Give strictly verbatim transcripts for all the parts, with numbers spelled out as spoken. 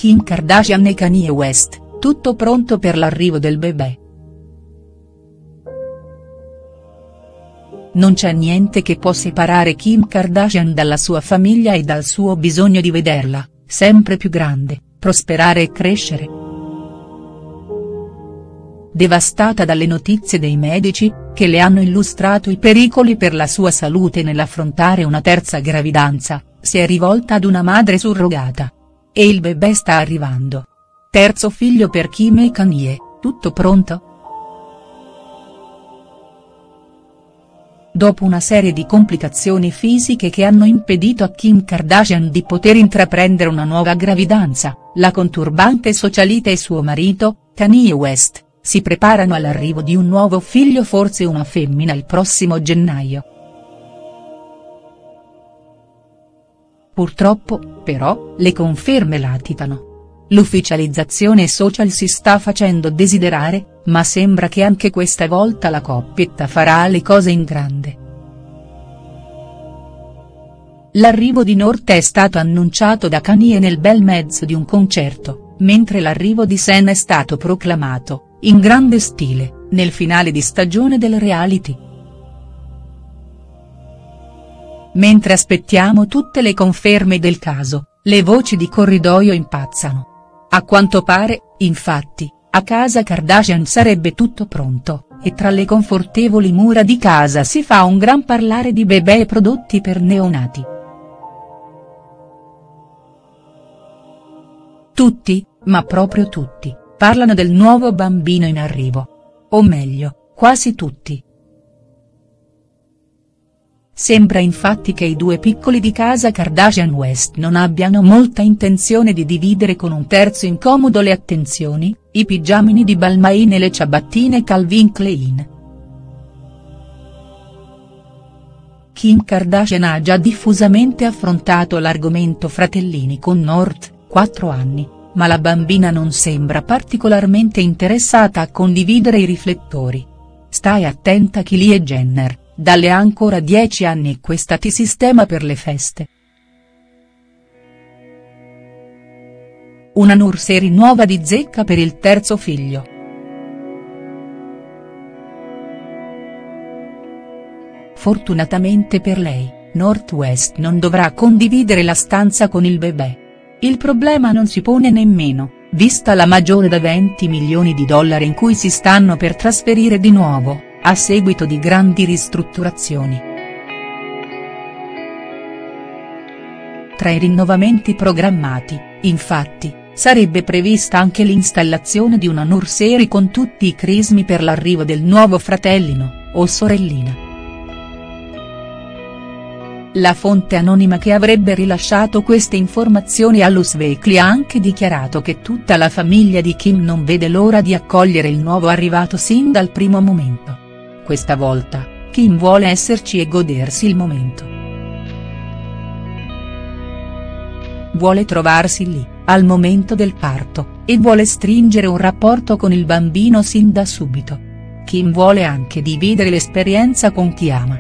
Kim Kardashian e Kanye West, tutto pronto per l'arrivo del bebè. Non c'è niente che può separare Kim Kardashian dalla sua famiglia e dal suo bisogno di vederla, sempre più grande, prosperare e crescere. Devastata dalle notizie dei medici, che le hanno illustrato i pericoli per la sua salute nell'affrontare una terza gravidanza, si è rivolta ad una madre surrogata. E il bebè sta arrivando. Terzo figlio per Kim e Kanye, tutto pronto?. Dopo una serie di complicazioni fisiche che hanno impedito a Kim Kardashian di poter intraprendere una nuova gravidanza, la conturbante socialite e suo marito, Kanye West, si preparano all'arrivo di un nuovo figlio, forse una femmina, il prossimo gennaio. Purtroppo, però, le conferme latitano. L'ufficializzazione social si sta facendo desiderare, ma sembra che anche questa volta la coppietta farà le cose in grande. L'arrivo di North è stato annunciato da Kanye nel bel mezzo di un concerto, mentre l'arrivo di Sen è stato proclamato, in grande stile, nel finale di stagione del reality. Mentre aspettiamo tutte le conferme del caso, le voci di corridoio impazzano. A quanto pare, infatti, a casa Kardashian sarebbe tutto pronto, e tra le confortevoli mura di casa si fa un gran parlare di bebè e prodotti per neonati. Tutti, ma proprio tutti, parlano del nuovo bambino in arrivo. O meglio, quasi tutti. Sembra infatti che i due piccoli di casa Kardashian West non abbiano molta intenzione di dividere con un terzo incomodo le attenzioni, i pigiamini di Balmain e le ciabattine Calvin Klein. Kim Kardashian ha già diffusamente affrontato l'argomento fratellini con North, quattro anni, ma la bambina non sembra particolarmente interessata a condividere i riflettori. Stai attenta Kylie Jenner. Dalle ancora dieci anni questa ti sistema per le feste. Una nursery nuova di zecca per il terzo figlio. Fortunatamente per lei, North West non dovrà condividere la stanza con il bebè. Il problema non si pone nemmeno, vista la maggiore da venti milioni di dollari in cui si stanno per trasferire di nuovo, a seguito di grandi ristrutturazioni. Tra i rinnovamenti programmati, infatti, sarebbe prevista anche l'installazione di una nursery con tutti i crismi per l'arrivo del nuovo fratellino, o sorellina. La fonte anonima che avrebbe rilasciato queste informazioni all'Us Weekly ha anche dichiarato che tutta la famiglia di Kim non vede l'ora di accogliere il nuovo arrivato sin dal primo momento. Questa volta, Kim vuole esserci e godersi il momento. Vuole trovarsi lì, al momento del parto, e vuole stringere un rapporto con il bambino sin da subito. Kim vuole anche dividere l'esperienza con chi ama.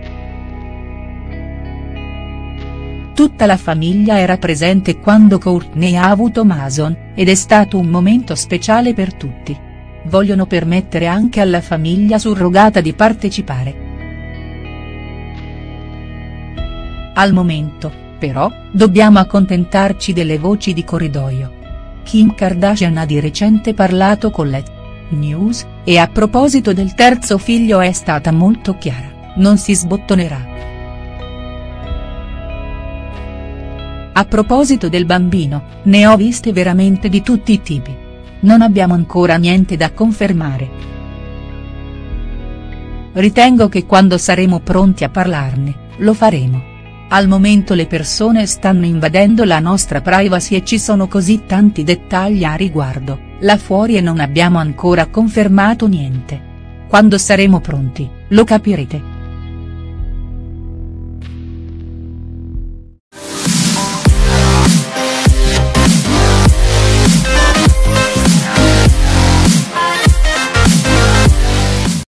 Tutta la famiglia era presente quando Kourtney ha avuto Mason, ed è stato un momento speciale per tutti. Vogliono permettere anche alla famiglia surrogata di partecipare. Al momento, però, dobbiamo accontentarci delle voci di corridoio. Kim Kardashian ha di recente parlato con Let News, e a proposito del terzo figlio è stata molto chiara, non si sbottonerà. A proposito del bambino, ne ho viste veramente di tutti i tipi. Non abbiamo ancora niente da confermare. Ritengo che quando saremo pronti a parlarne, lo faremo. Al momento le persone stanno invadendo la nostra privacy e ci sono così tanti dettagli a riguardo, là fuori, e non abbiamo ancora confermato niente. Quando saremo pronti, lo capirete.